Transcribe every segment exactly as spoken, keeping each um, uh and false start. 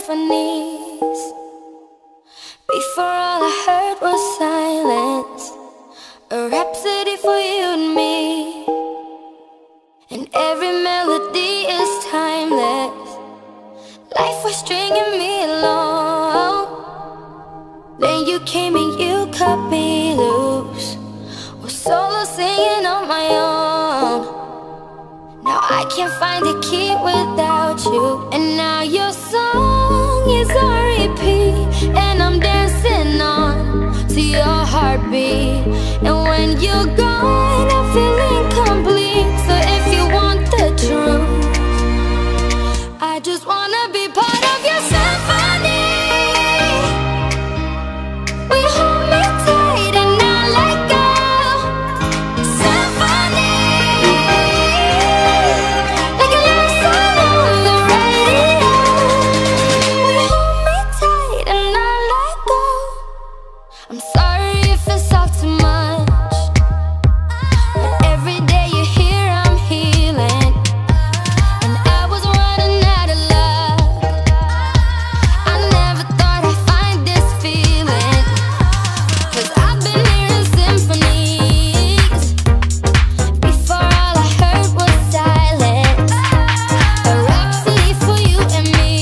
symphonies. Before all I heard was silence, a rhapsody for you and me. And every melody is timeless. Life was stringing me along. Then you came and you cut me loose, was solo singing on my own. Now I can't find a key without you. And now your song is on repeat, and I'm dancing on to your heartbeat. And when you're gone, I feel incomplete. So if you want the truth, I just wanna be part of your symphony. We hold me tight and not let go. Symphony, like a love song on the radio. We hold me tight and not let go. I'm sorry if it's all too much, but every day you're here I'm healing. And I was running out of luck. I never thought I'd find this feeling, 'cause I've been hearing symphonies. Before all I heard was silence, a rhapsody for you and me.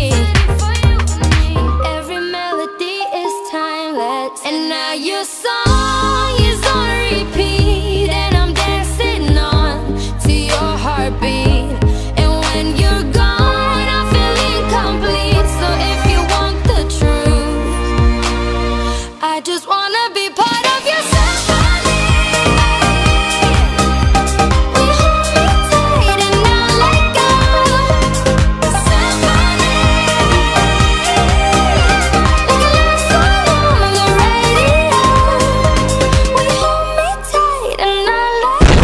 And every melody is timeless. And now your song is on repeat, and I'm dancing on to your heartbeat. And when you're gone, I feel incomplete. So if you want the truth, I just wanna be part of your symphony. We hold me tight and not let go. Symphony, like a love song on the radio. We hold me tight and not let go.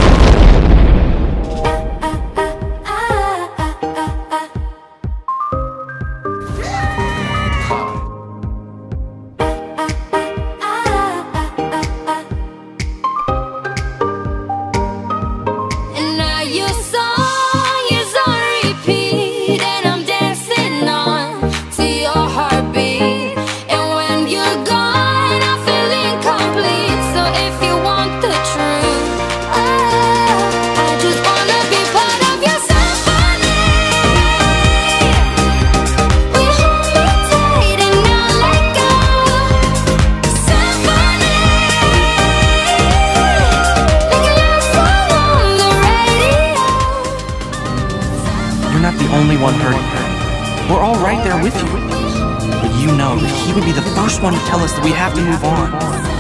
And now your song is on repeat, and I'm dancing on to your heartbeat. And when you're gone, I feel incomplete. So if you want the truth, I just wanna be part of your symphony. We hold me tight and not let go. Symphony, like a love song on the radio. You're not the only one hurting. We're all right there with you. But you know that he would be the first one to tell us that we have to move on.